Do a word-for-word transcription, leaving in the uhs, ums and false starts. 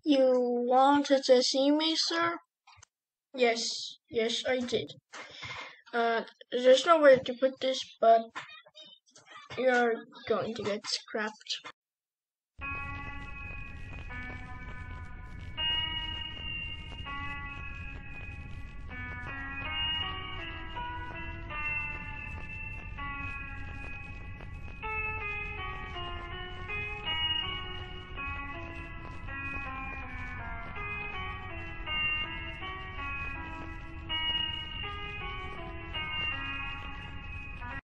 You wanted to see me, sir? Yes, yes, I did. Uh, there's nowhere to put this, but you're going to get scrapped.